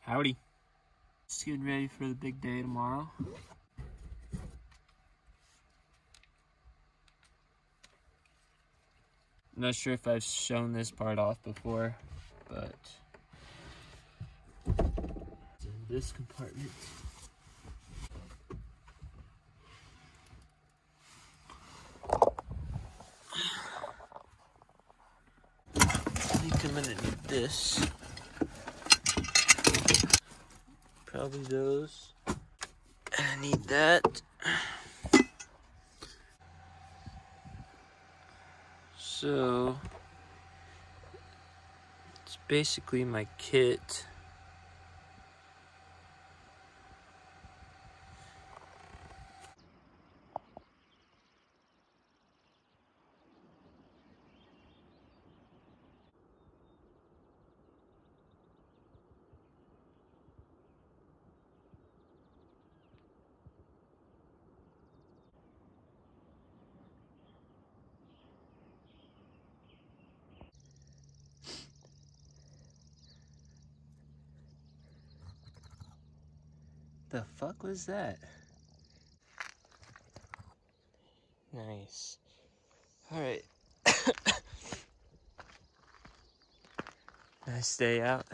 Howdy. Just getting ready for the big day tomorrow. I'm not sure if I've shown this part off before, but it's in this compartment. I think I'm gonna need this. Probably those. I need that. So it's basically my kit. The fuck was that? Nice. All right. Nice day out.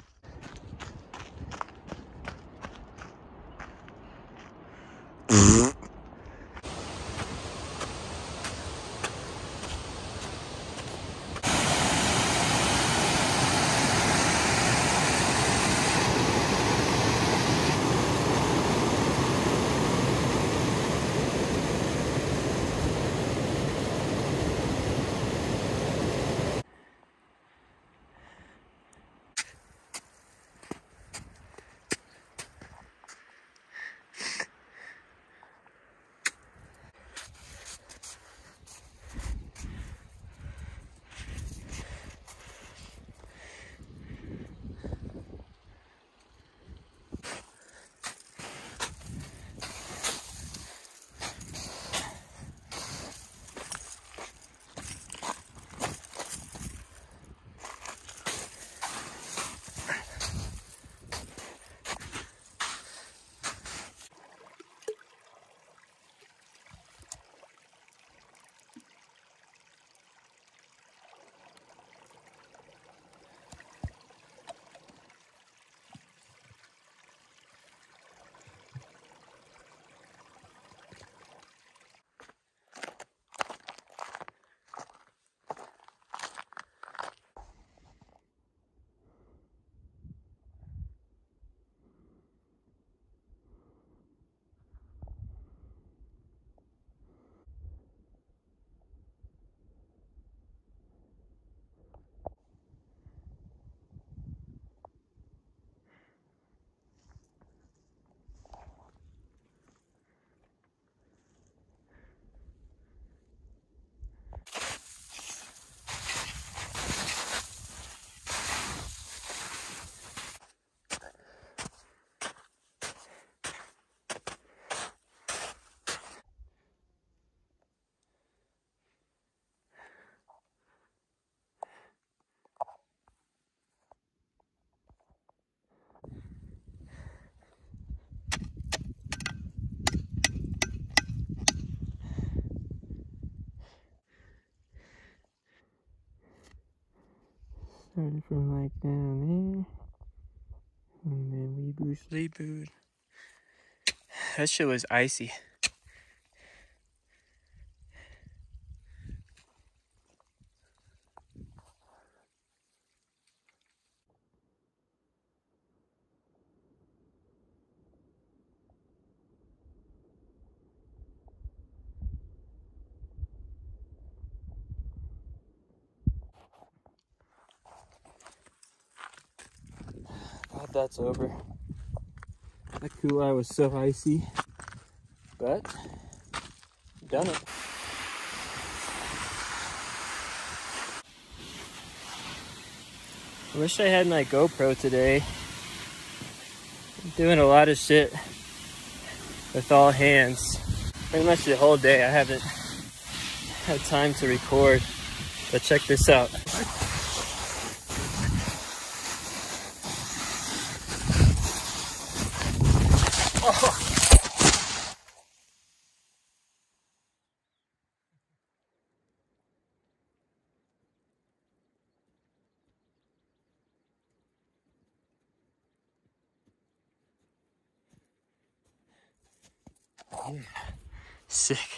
Started from like down there, and then we booed. That shit was icy. Glad that's over. That Kulai was so icy, but done it. I wish I had my GoPro today. I'm doing a lot of shit with all hands. Pretty much the whole day I haven't had time to record, but check this out. Sick.